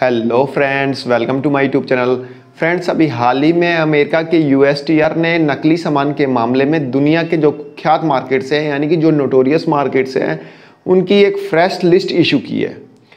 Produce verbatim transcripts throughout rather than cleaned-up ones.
Hello friends, welcome to my YouTube channel. Friends, अभी हाल ही में अमेरिका के यू एस टी आर ने नकली सामान के मामले में दुनिया के जो ख्यात मार्केट्स हैं, यानी कि जो नोटोरियस मार्केट्स हैं, उनकी एक फ्रेश लिस्ट इशू की है,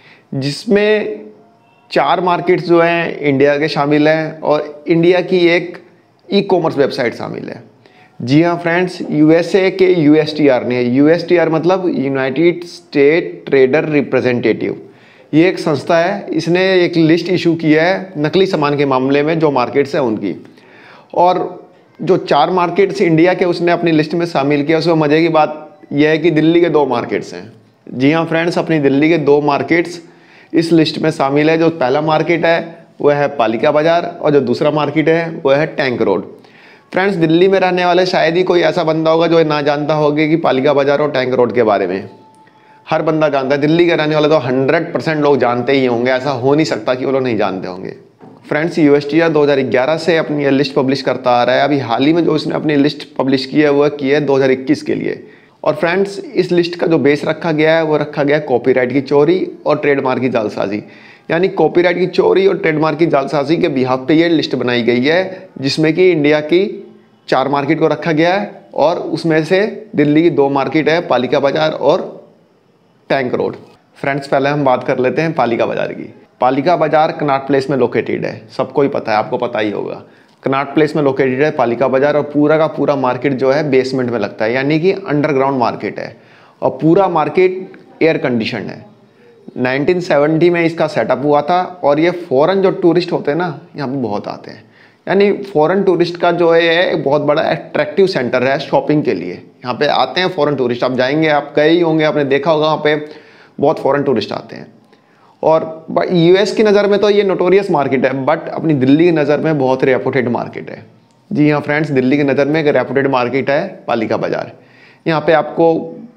जिसमें चार मार्केट्स जो हैं इंडिया के शामिल हैं और इंडिया की एक ई कॉमर्स वेबसाइट शामिल है। जी हाँ फ्रेंड्स, यू एस ए के यू एस टी आर ने, यू एस टी आर मतलब यूनाइटेड स्टेट ट्रेडर रिप्रेजेंटेटिव, ये एक संस्था है, इसने एक लिस्ट इशू की है नकली सामान के मामले में जो मार्केट्स हैं उनकी। और जो चार मार्केट्स इंडिया के उसने अपनी लिस्ट में शामिल किया, उसमें मज़े की बात यह है कि दिल्ली के दो मार्केट्स हैं। जी हाँ फ्रेंड्स, अपनी दिल्ली के दो मार्केट्स इस लिस्ट में शामिल है। जो पहला मार्केट है वह है पालिका बाज़ार और जो दूसरा मार्केट है वह है टैंक रोड। फ्रेंड्स, दिल्ली में रहने वाले शायद ही कोई ऐसा बंदा होगा जो ना जानता होगा कि पालिका बाज़ार और टैंक रोड के बारे में। हर बंदा जानता है, दिल्ली के रहने वाले तो हंड्रेड परसेंट लोग जानते ही होंगे, ऐसा हो नहीं सकता कि वो लोग नहीं जानते होंगे। Friends, U S T R दो हज़ार ग्यारह से अपनी ये लिस्ट पब्लिश करता आ रहा है। अभी हाल ही में जो उसने अपनी लिस्ट पब्लिश की है वह की है दो हज़ार इक्कीस के लिए। और फ्रेंड्स, इस लिस्ट का जो बेस रखा गया है वो रखा गया है कॉपीराइट की चोरी और ट्रेडमार्क की जालसाजी, यानी कॉपीराइट की चोरी और ट्रेडमार्क की जालसाजी के बिहाफ पे ये लिस्ट बनाई गई है, जिसमें कि इंडिया की चार मार्केट को रखा गया है और उसमें से दिल्ली की दो मार्केट है, पालिका बाज़ार और टैंक रोड। फ्रेंड्स, पहले हम बात कर लेते हैं पालिका बाज़ार की। पालिका बाज़ार कनॉट प्लेस में लोकेटेड है, सबको ही पता है, आपको पता ही होगा। कनॉट प्लेस में लोकेटेड है पालिका बाज़ार और पूरा का पूरा मार्केट जो है बेसमेंट में लगता है, यानी कि अंडरग्राउंड मार्केट है और पूरा मार्केट एयर कंडीशन है। नाइनटीन सेवेंटी में इसका सेटअप हुआ था और ये फॉरेन जो टूरिस्ट होते हैं ना, यहाँ पे बहुत आते हैं, यानी फॉरेन टूरिस्ट का जो है एक बहुत बड़ा अट्रैक्टिव सेंटर है शॉपिंग के लिए। यहाँ पे आते हैं फॉरेन टूरिस्ट, आप जाएंगे, आप गए ही होंगे, आपने देखा होगा वहाँ पे बहुत फॉरेन टूरिस्ट आते हैं। और यू एस की नज़र में तो ये नोटोरियस मार्केट है, बट अपनी दिल्ली की नज़र में बहुत रेपुटेड मार्केट है। जी हाँ फ्रेंड्स, दिल्ली की नज़र में एक रेपुटेड मार्केट है पालिका बाज़ार। यहाँ पे आपको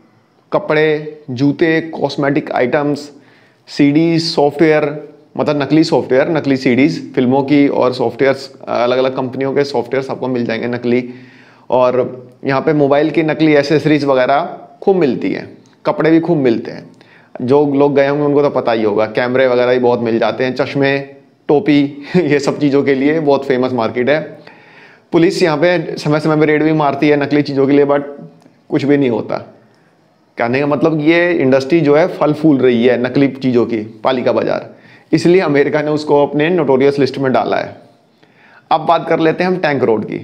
कपड़े, जूते, कॉस्मेटिक आइटम्स, सीडीज, सॉफ्टवेयर, मतलब नकली सॉफ्टवेयर, नकली सीडीज़ फिल्मों की और सॉफ्टवेयर्स, अलग अलग कंपनियों के सॉफ्टवेयर्स आपको मिल जाएंगे नकली। और यहाँ पे मोबाइल की नकली एसेसरीज वगैरह खूब मिलती हैं, कपड़े भी खूब मिलते हैं। जो लोग गए होंगे उनको तो पता ही होगा, कैमरे वगैरह भी बहुत मिल जाते हैं, चश्मे, टोपी ये सब चीज़ों के लिए बहुत फेमस मार्केट है। पुलिस यहाँ पे समय समय पर रेड भी मारती है नकली चीज़ों के लिए, बट कुछ भी नहीं होता। कहने का मतलब ये इंडस्ट्री जो है फल फूल रही है नकली चीज़ों की, पालिका बाज़ार, इसलिए अमेरिका ने उसको अपने नोटोरियस लिस्ट में डाला है। अब बात कर लेते हैं हम टैंक रोड की।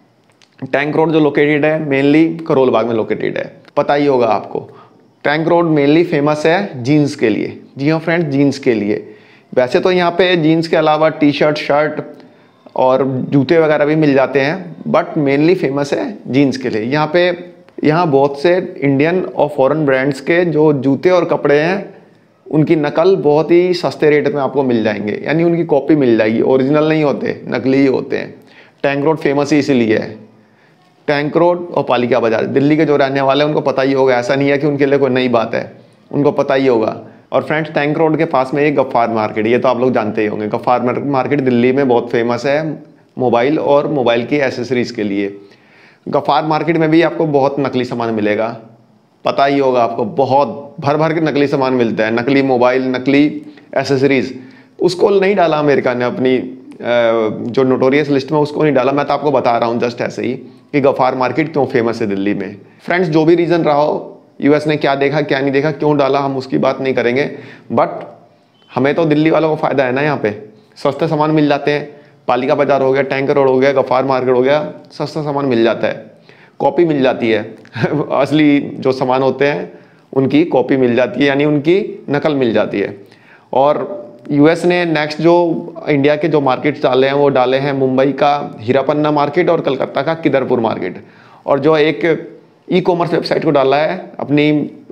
टैंक रोड जो लोकेटेड है मेनली करोल बाग में लोकेटेड है, पता ही होगा आपको। टैंक रोड मेनली फेमस है जीन्स के लिए। जी हाँ फ्रेंड्स, जीन्स के लिए। वैसे तो यहाँ पे जीन्स के अलावा टी शर्ट, शर्ट और जूते वगैरह भी मिल जाते हैं, बट मेनली फेमस है जीन्स के लिए। यहाँ पे यहाँ बहुत से इंडियन और फॉरेन ब्रांड्स के जो जूते और कपड़े हैं उनकी नकल बहुत ही सस्ते रेट में आपको मिल जाएंगे, यानी उनकी कॉपी मिल जाएगी, ओरिजिनल नहीं होते, नकली ही होते हैं। टैंक रोड फेमस ही इसीलिए है। टैंक रोड और पालिका बाज़ार, दिल्ली के जो रहने वाले हैं उनको पता ही होगा, ऐसा नहीं है कि उनके लिए कोई नई बात है, उनको पता ही होगा। और फ्रेंड्स, टैंक रोड के पास में एक गफ्फार मार्केट, ये तो आप लोग जानते ही होंगे। गफ्फार मार्केट दिल्ली में बहुत फेमस है मोबाइल और मोबाइल की एसेसरीज के लिए। गफ्फार मार्केट में भी आपको बहुत नकली सामान मिलेगा, पता ही होगा आपको, बहुत भर भर के नकली सामान मिलता है, नकली मोबाइल, नकली एसेसरीज। उसको नहीं डाला अमेरिका ने अपनी जो नोटोरियस लिस्ट में, उसको नहीं डाला। मैं तो आपको बता रहा हूँ जस्ट ऐसे ही कि गफ्फार मार्केट क्यों फेमस है दिल्ली में। फ्रेंड्स, जो भी रीज़न रहा हो, यूएस ने क्या देखा क्या नहीं देखा, क्यों डाला, हम उसकी बात नहीं करेंगे, बट हमें तो दिल्ली वालों को फ़ायदा है ना। यहाँ पे सस्ते सामान मिल जाते हैं, पालिका बाज़ार हो गया, टैंक रोड हो गया, गफ्फार मार्केट हो गया, सस्ता सामान मिल जाता है, कॉपी मिल जाती है असली जो सामान होते हैं उनकी कॉपी मिल जाती है, यानी उनकी नकल मिल जाती है। और यूएस ने नेक्स्ट जो इंडिया के जो मार्केट्स डाले हैं वो डाले हैं मुंबई का हीरापन्ना मार्केट और कलकत्ता का किदरपुर मार्केट। और जो एक ई कॉमर्स वेबसाइट को डाला है अपनी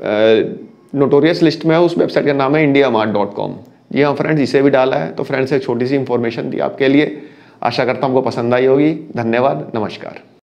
नोटोरियस लिस्ट में, उस वेबसाइट का नाम है इंडिया मार्ट डॉट कॉम। जी हाँ फ्रेंड्स, इसे भी डाला है। तो फ्रेंड्स, एक छोटी सी इंफॉर्मेशन दी आपके लिए, आशा करता हूँ आपको पसंद आई होगी। धन्यवाद, नमस्कार।